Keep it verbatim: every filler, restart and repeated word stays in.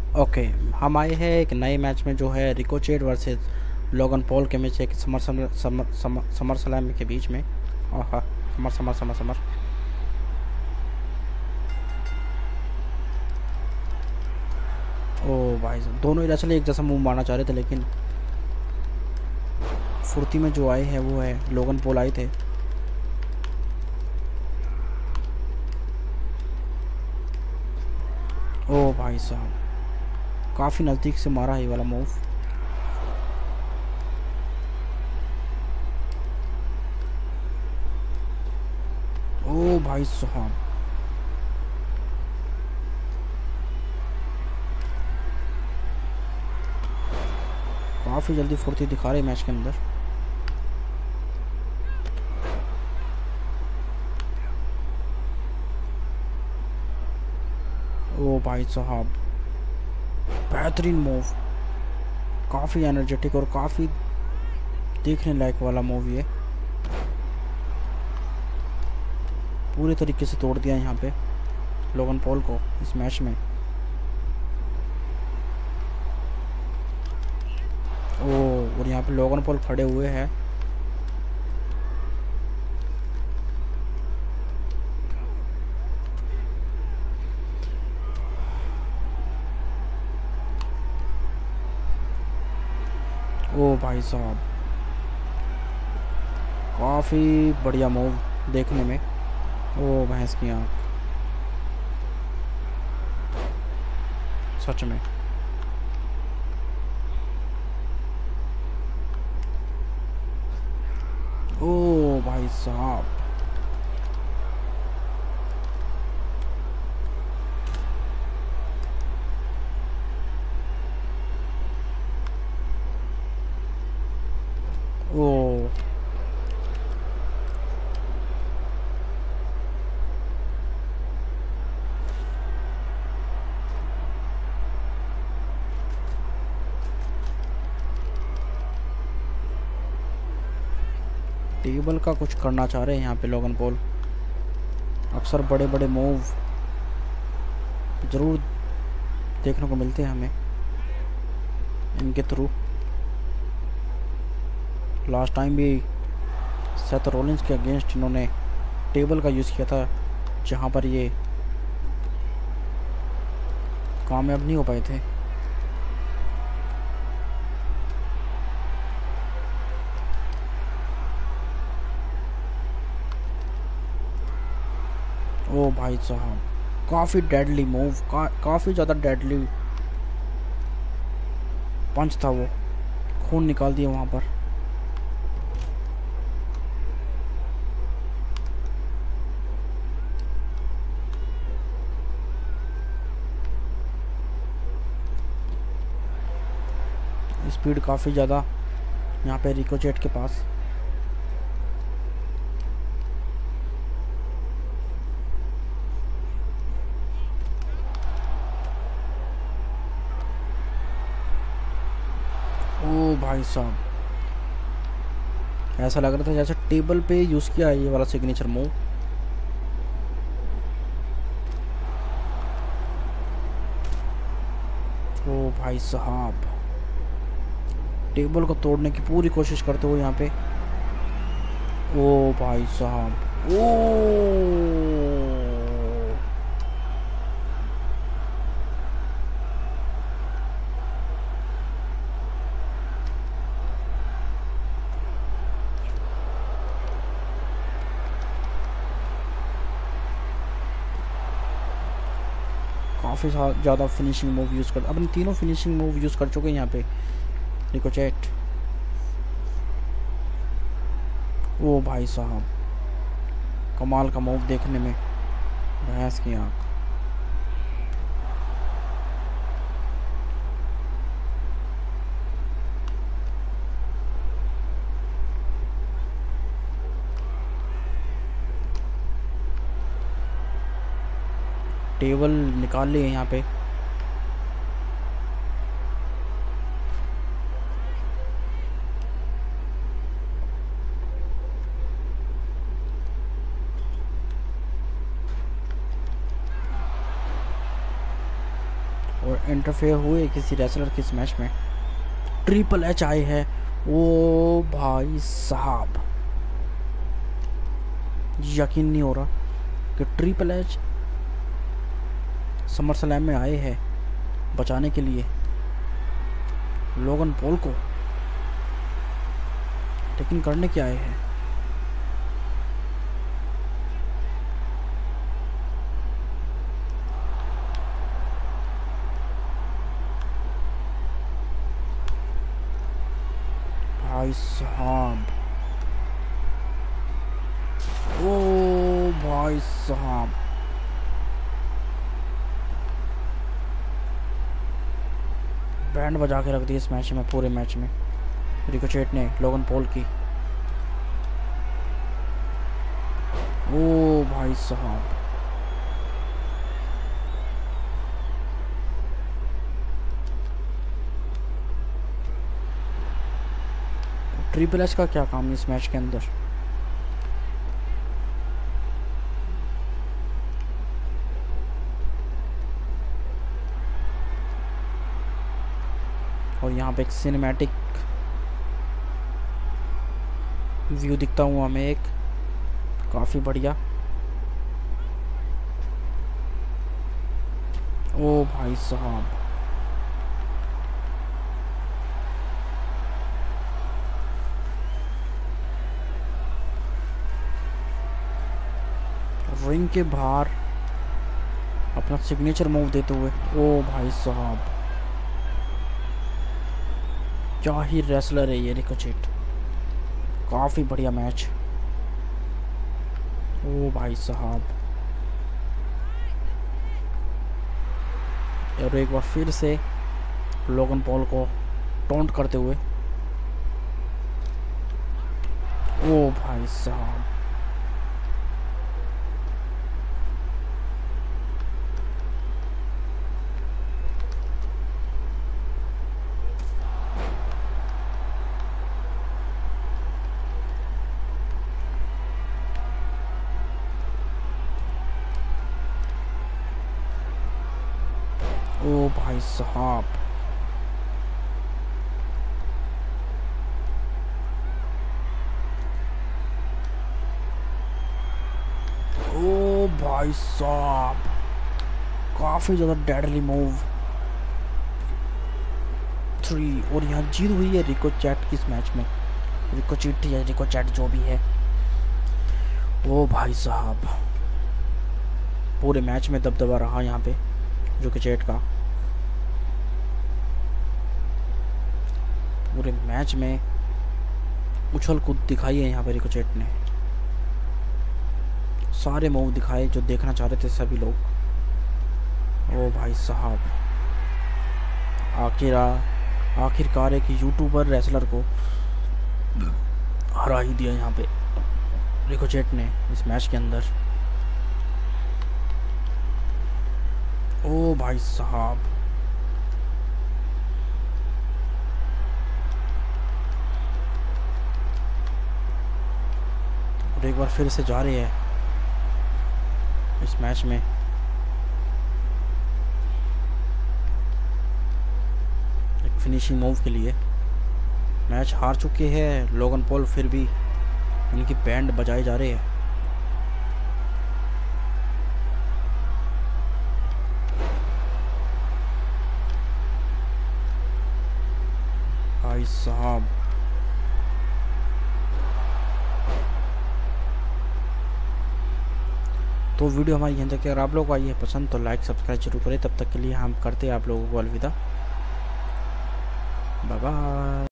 Okay, हम आए हैं एक नए मैच में जो है रिकोचेट वर्सेस लोगन पॉल के मैच एक समर समर समर समर समर सलाम के बीच में। आहा, समर समर समर समर ओ भाई साहब, दोनों ही असल एक जैसा मूव मारना चाह रहे थे, लेकिन फुर्ती में जो आए हैं वो है लोगन पॉल आए थे। ओ भाई साहब, काफ़ी नज़दीक से मारा है ये वाला मूव। ओ भाई साहब, काफ़ी जल्दी फुर्ती दिखा रहे मैच के अंदर। ओ भाई साहब, बेहतरीन मूव, काफ़ी एनर्जेटिक और काफ़ी देखने लायक वाला मूव ये। पूरे तरीके से तोड़ दिया यहाँ पे लोगन पॉल को इस मैच में। ओ, और यहाँ पे लोगन पॉल खड़े हुए हैं। ओ भाई साहब, काफ़ी बढ़िया मूव देखने में। ओ भैंस की आँख, सच में। ओ भाई साहब, ओ टेबल का कुछ करना चाह रहे हैं यहाँ पे लोगन पॉल। अक्सर बड़े बड़े मूव ज़रूर देखने को मिलते हैं हमें इनके थ्रू। लास्ट टाइम भी सेथ रॉलिंस के अगेंस्ट इन्होंने टेबल का यूज़ किया था, जहाँ पर ये कामयाब नहीं हो पाए थे। ओ भाई साहब, काफ़ी डेडली मूव, का, काफ़ी ज़्यादा डेडली पंच था वो, खून निकाल दिया वहाँ पर। स्पीड काफ़ी ज़्यादा यहाँ पे रिकोचेट के पास। ओ भाई साहब, ऐसा लग रहा था जैसे टेबल पे यूज़ किया है ये वाला सिग्नेचर मूव। ओ भाई साहब, टेबल को तोड़ने की पूरी कोशिश करते हुए यहाँ पे। ओ भाई साहब, ओ काफ़ी ज़्यादा फिनिशिंग मूव यूज़ कर, अपने तीनों फिनिशिंग मूव यूज़ कर चुके हैं यहाँ पे रिकोचेट। ओ भाई साहब, कमाल का मूव देखने में, भैंस की आँख। टेबल निकाल लिए यहाँ पे। और इंटरफेयर हुए किसी रेसलर के इस मैच में। ट्रिपल एच आए है। ओ भाई साहब, यकीन नहीं हो रहा कि ट्रिपल एच समर स्लैम में आए हैं बचाने के लिए लोगन पॉल को, लेकिन करने क्या आए हैं? भाई साहब, ओ भाई साहब, बैंड बजा के रख दी इस मैच में, पूरे मैच में रिकोचेट ने लोगन पॉल की। ओ भाई साहब, ट्रिपल एच का क्या काम है इस मैच के अंदर? और यहाँ पे एक सिनेमैटिक व्यू दिखता हूँ हमें, एक काफ़ी बढ़िया। ओ भाई साहब, रिंग के बाहर अपना सिग्नेचर मूव देते हुए। ओ भाई साहब, क्या ही रेसलर है ये रिकोचेट, काफ़ी बढ़िया मैच। ओ भाई साहब, और एक बार फिर से लोगन पॉल को टॉन्ट करते हुए। ओ भाई साहब, ओ भाई साहब, ओ भाई साहब, काफी ज्यादा डेडली मूव। थ्री, और यहाँ जीत हुई है रिकोचेट की इस मैच में, रिकोचेट या रिकोचेट जो भी है। ओ भाई साहब, पूरे मैच में दबदबा रहा यहाँ पे रिकोचेट का। पूरे मैच में उछल कूद दिखाई है यहाँ पे रिकोचेट ने, सारे मूव दिखाए जो देखना चाह रहे थे सभी लोग। ओ भाई साहब, आखिर आखिरकार एक यूट्यूबर रेसलर को हरा ही दिया यहाँ पे रिकोचेट ने इस मैच के अंदर। ओ भाई साहब, और एक बार फिर से जा रही है इस मैच में। एक फिनिशिंग मूव के लिए मैच हार चुके हैं लोगन पॉल, फिर भी इनकी बैंड बजाए जा रहे हैं। भाई साहब, तो वीडियो हमारी यहाँ तक, अगर आप लोगों को आई है पसंद तो लाइक सब्सक्राइब जरूर करें। तब तक के लिए हम करते हैं आप लोगों को अलविदा, बाय बाय।